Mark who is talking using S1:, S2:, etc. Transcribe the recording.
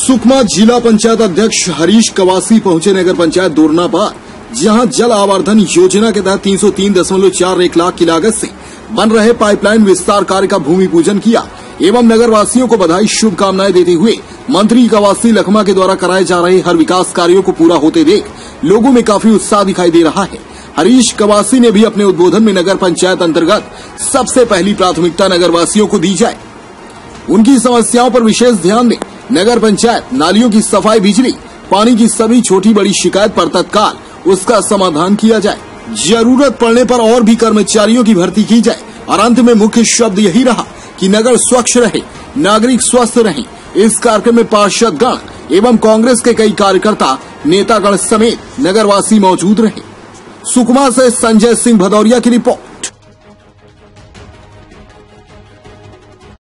S1: सुकमा जिला पंचायत अध्यक्ष हरीश कवासी पहुंचे नगर पंचायत दोरनाबाद, जहां जल आवर्धन योजना के तहत 303.41 लाख की लागत से बन रहे पाइपलाइन विस्तार कार्य का भूमि पूजन किया एवं नगर वासियों को बधाई शुभकामनाएं देते हुए मंत्री कवासी लखमा के द्वारा कराए जा रहे हर विकास कार्यों को पूरा होते देख लोगों में काफी उत्साह दिखाई दे रहा है। हरीश कवासी ने भी अपने उद्बोधन में नगर पंचायत अंतर्गत सबसे पहली प्राथमिकता नगर वासियों को दी जाए, उनकी समस्याओं पर विशेष ध्यान दें। नगर पंचायत नालियों की सफाई, बिजली, पानी की सभी छोटी बड़ी शिकायत पर तत्काल उसका समाधान किया जाए। जरूरत पड़ने पर और भी कर्मचारियों की भर्ती की जाए और अंत में मुख्य शब्द यही रहा कि नगर स्वच्छ रहे, नागरिक स्वस्थ रहें। इस कार्यक्रम में पार्षद गण एवं कांग्रेस के कई कार्यकर्ता, नेतागण समेत नगरवासी मौजूद रहे। सुकमा से संजय सिंह भदौरिया की रिपोर्ट।